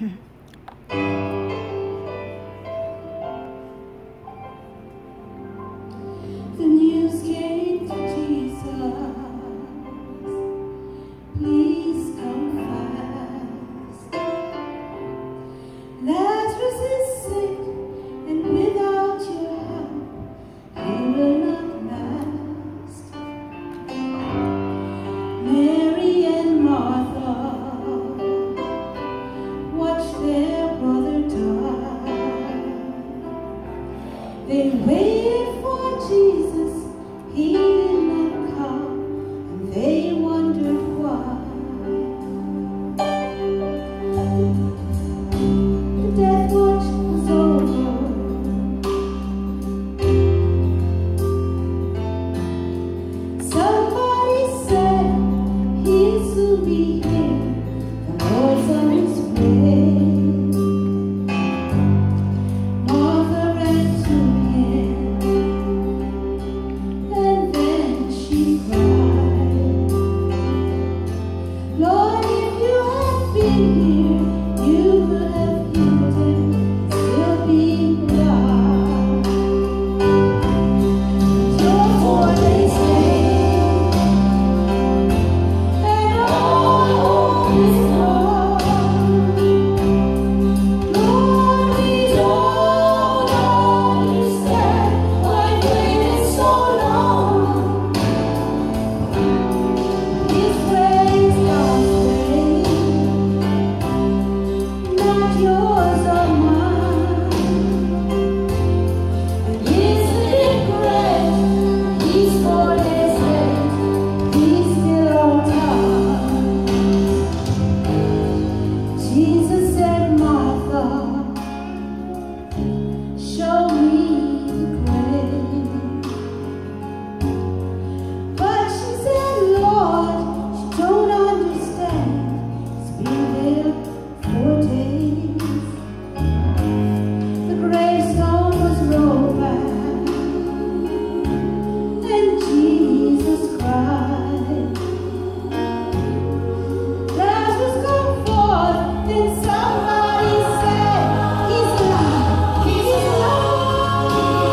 The news came to Jesus, please come fast. Lazarus is sick, and without your help, he will not last. Mary and Martha watched their brother die. They waited for Jesus, he did not come, and they wondered why. The death watch was over. Somebody said he'll soon be here, the Lord's on his way. Martha ran to him, and then she cried, Lord, if you had been here, you could have healed him, still being alive. Your 4 days came, and all hope is gone. Lord, we don't understand why you waited so long. His ways, God's ways, not yours or mine. And isn't it great? He's 4 days late, he's still on time. Jesus said, Martha, show me the grave. But she said, Lord, you don't understand. It's been there 4 days. The gravestone was rolled back, and Jesus cried, Lazarus, come forth. Then somebody said, he's alive, he's alive,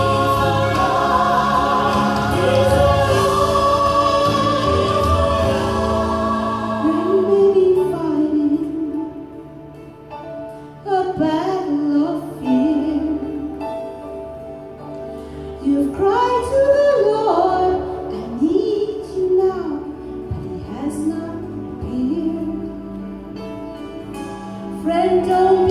he's alive. When you may be fighting a battle of fear, you've cried to the Lord, I need you now, but he has not appeared. Friend, don't